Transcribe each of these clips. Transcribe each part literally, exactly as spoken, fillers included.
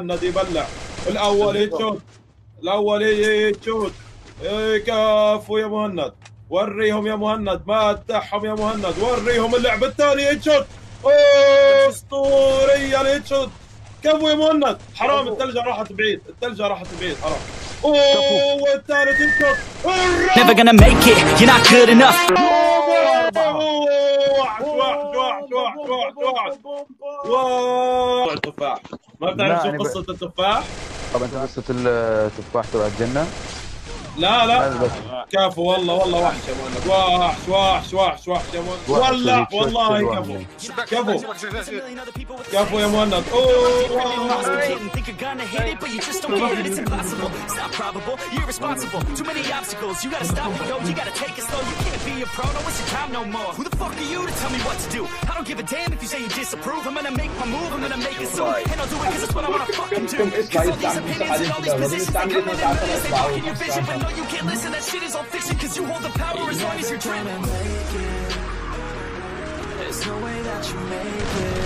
مهند يبلع. الاول يتشوت، الاول يتشوت. كفو يا مهند، وريهم يا مهند، مدحهم يا مهند، وريهم اللعب الثاني يتشوت. اسطوريه الهيتشوت. كفو يا مهند، حرام الثلجه راحت بعيد، الثلجه راحت بعيد حرام. اوه والثالث يتشوت. Never gonna make it, you're not good enough. وحش وحش وحش وحش وحش وحش. التفاح، ما بتعرف شو قصة التفاح؟ طب انت قصة التفاح تبع الجنة؟ لا لا كفو والله والله وحش يا مهند، وحش وحش وحش وحش يا مهند، ولع والله كفو كفو كفو يا مهند. You can't listen, that shit is all fiction, cause you hold the power as long as you're dreaming. There's no way that you make it.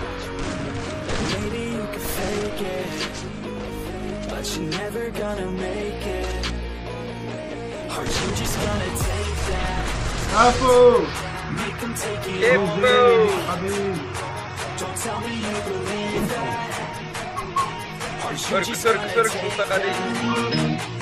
Maybe you can fake it, but you're never gonna make it. Aren't you just gonna take that? Make them take it away. Don't tell me you believe that. Aren't you just gonna take that?